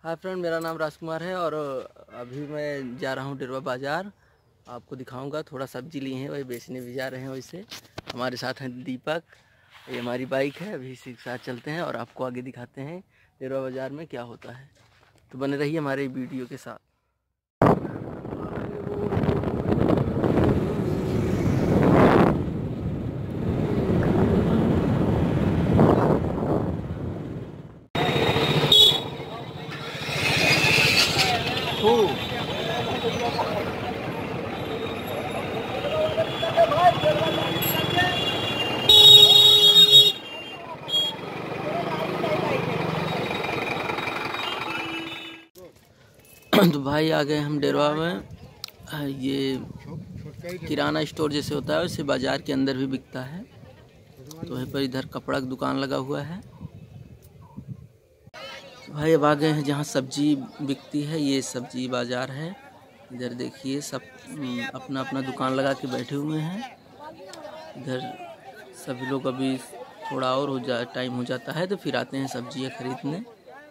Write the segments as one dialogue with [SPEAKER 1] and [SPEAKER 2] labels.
[SPEAKER 1] Hi friend, मेरा नाम राजकुमार है और अभी मैं जा रहा हूँ डेरवा बाज़ार। आपको दिखाऊंगा, थोड़ा सब्जी लिए हैं, वही बेचने भी जा रहे हैं। वैसे हमारे साथ हैं दीपक, ये हमारी बाइक है। अभी इसी के साथ चलते हैं और आपको आगे दिखाते हैं डेरवा बाज़ार में क्या होता है। तो बने रहिए हमारे वीडियो के साथ। तो भाई आ गए हम डेरवा में। ये किराना स्टोर जैसे होता है वैसे बाज़ार के अंदर भी बिकता है। तो वहीं पर इधर कपड़ा की दुकान लगा हुआ है। तो भाई अब आ गए हैं जहाँ सब्जी बिकती है। ये सब्जी बाज़ार है। इधर देखिए सब अपना अपना दुकान लगा के बैठे हुए हैं। इधर सभी लोग अभी थोड़ा और टाइम हो जाता है तो फिर आते हैं सब्जियाँ खरीदने।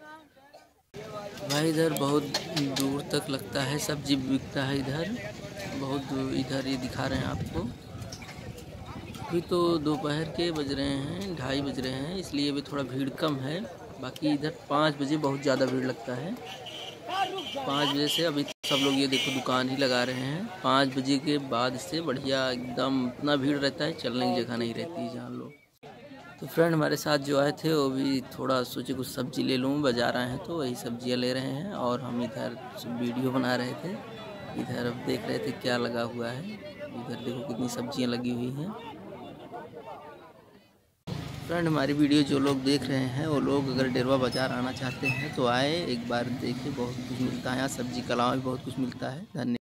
[SPEAKER 1] भाई इधर बहुत दूर तक लगता है सब्जी बिकता है। इधर बहुत दूर, इधर ये दिखा रहे हैं आपको। अभी तो दोपहर के बज रहे हैं, 2:30 बज रहे हैं, इसलिए अभी थोड़ा भीड़ कम है। बाकी इधर 5 बजे बहुत ज़्यादा भीड़ लगता है। 5 बजे से अभी सब लोग ये देखो दुकान ही लगा रहे हैं। 5 बजे के बाद से बढ़िया एकदम इतना भीड़ रहता है, चलने की जगह नहीं रहती है जहाँ लोग। तो फ्रेंड हमारे साथ जो आए थे वो भी थोड़ा सोचे कुछ सब्जी ले लूँ, बाज़ार आए हैं तो वही सब्जियाँ ले रहे हैं। और हम इधर वीडियो बना रहे थे। इधर अब देख रहे थे क्या लगा हुआ है। इधर देखो कितनी सब्जियाँ लगी हुई हैं। फ्रेंड हमारी वीडियो जो लोग देख रहे हैं वो लोग अगर डेरवा बाज़ार आना चाहते हैं तो आए, एक बार देखें, बहुत कुछ मिलता है यहाँ। सब्जी के अलावा भी बहुत कुछ मिलता है। धन्यवाद।